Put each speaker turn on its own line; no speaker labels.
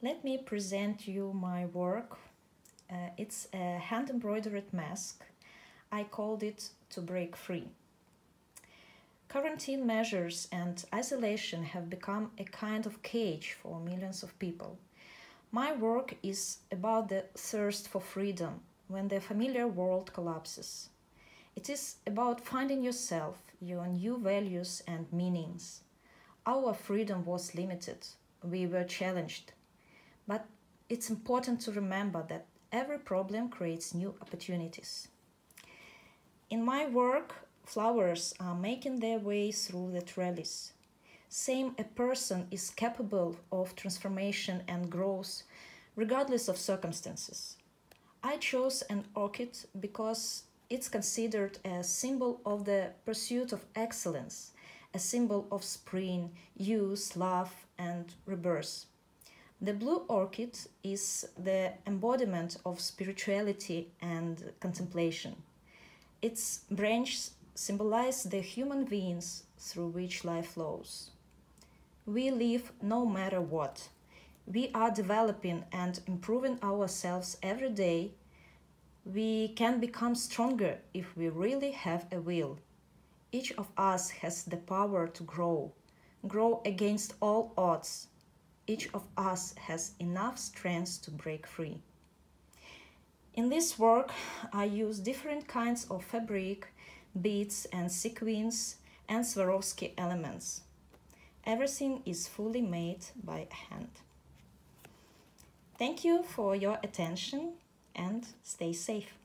Let me present you my work. It's a hand-embroidered mask. I called it To Break Free. Quarantine measures and isolation have become a kind of cage for millions of people. My work is about the thirst for freedom when the familiar world collapses. It is about finding yourself, your new values and meanings. Our freedom was limited. We were challenged. But it's important to remember that every problem creates new opportunities. In my work, flowers are making their way through the trellis. Same a person is capable of transformation and growth regardless of circumstances. I chose an orchid because it's considered a symbol of the pursuit of excellence, a symbol of spring, youth, love, and rebirth. The blue orchid is the embodiment of spirituality and contemplation. Its branches symbolize the human veins through which life flows. We live no matter what. We are developing and improving ourselves every day. We can become stronger if we really have a will. Each of us has the power to grow against all odds. Each of us has enough strength to break free. In this work, I use different kinds of fabric, beads and sequins and Swarovski elements. Everything is fully made by hand. Thank you for your attention and stay safe.